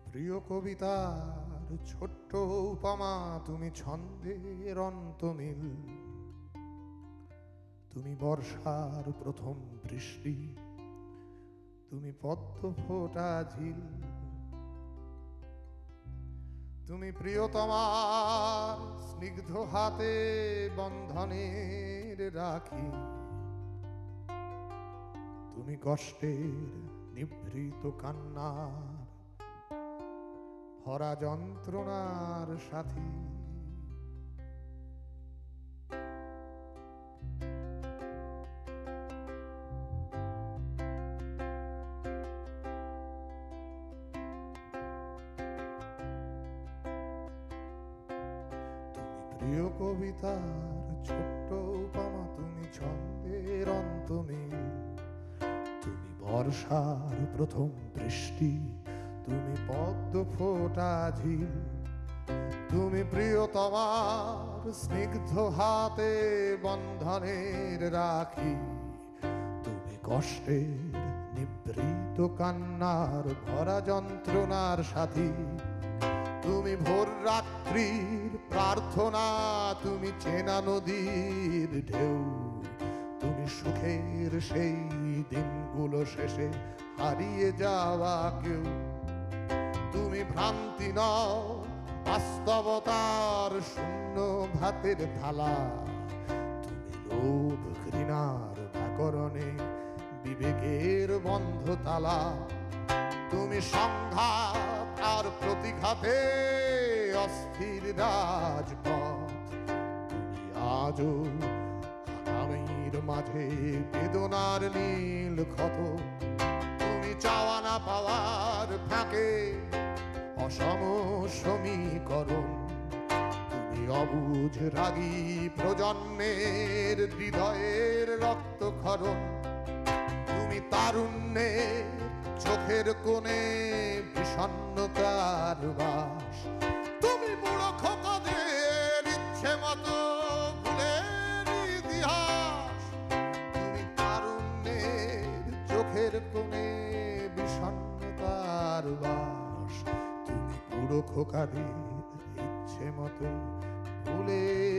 প্রিয় কবিতার ছোট্ট উপমা, তুমি ছন্দের অন্তমিল, তুমি বর্ষার প্রথম বৃষ্টি, তুমি পদ্ম ফোটা ঝিল, তুমি প্রিয়তমার স্নিগ্ধ হাতে বন্ধনের রাখি, তুমি কষ্টের নিভৃত কান্নার ভরা যন্ত্রণার সাথী। প্রিয় কবিতার ছোট্ট উপমা, তুমি ছন্দের অন্তমিল, তুমি বর্ষার প্রথম বৃষ্টি, তুমি পদ্ম ফোটা ঝিল, তুমি প্রিয়তমার স্নিগ্ধ হাতে বন্ধনের রাখি, তুমি কষ্টের নিভৃত কান্নার ভরা যন্ত্রণার সাথী, তুমি ভোর রাত্রির প্রার্থনা, তুমি চেনা নদীর ঢেউ, তুমি সুখের সেই দিনগুলো শেষে হারিয়ে যাওয়া কেউ, তুমি ভ্রান্তি নও বাস্তবতার শূন্য ভাতের থালা, তুমি লোভ ঘৃণার ব্যাকরণে বিবেকের বন্ধ তালা, তুমি সংঘাত আর প্রতিঘাতে অস্থির রাজপথ, তুমি আজও আগামীর মাঝে বেদনার নীল ক্ষত, তুমি চাওয়া না পাওয়ার ফাঁকে অসম সমীকরণ, তুমি অবুঝ রাগী প্রজন্মের হৃদয়ের রক্তক্ষরণ, তুমি তারুণ্যের চোখের কোণে বিষণ্ণতার বাস, তুমি বুড়ো খোকাদের ইচ্ছে মতো ভুলের ইতিহাস, তুমি তারুণ্যের চোখের কোণে বিষণ্ণতার বাস, তুমি বুড়ো খোকাদের ইচ্ছে মতো ভুলের